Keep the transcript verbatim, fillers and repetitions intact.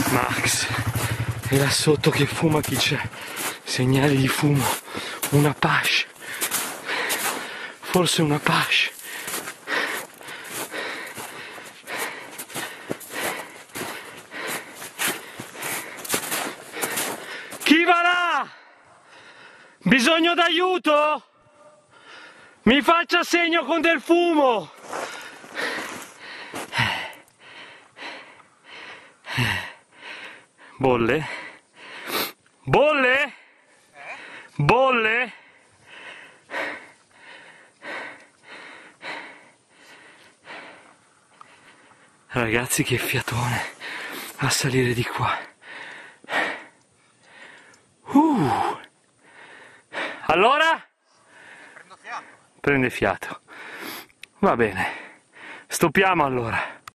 Max, e là sotto che fuma chi c'è? Segnali di fumo, una Apache, forse una Apache. Chi va là? Bisogno d'aiuto? Mi faccia segno con del fumo. Bolle? Bolle? Bolle? Ragazzi, che fiatone a salire di qua. Uh. Allora? Prendo fiato. Prende fiato. Va bene. Stoppiamo allora.